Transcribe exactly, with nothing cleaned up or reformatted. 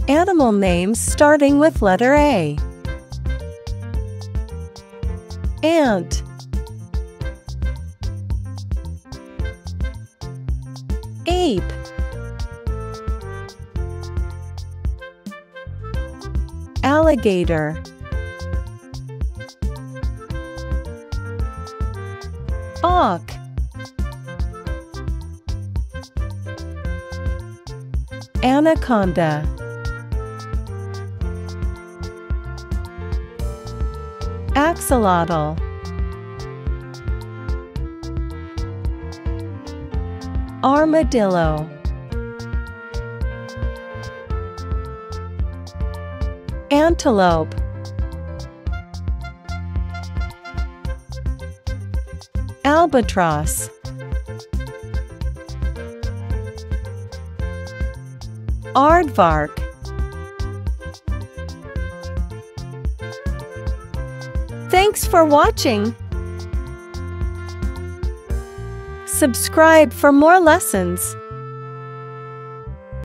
Animal names starting with letter A. Ant, ape, alligator, auk, anaconda, axolotl, armadillo, antelope, albatross, aardvark, thanks for watching. Subscribe for more lessons.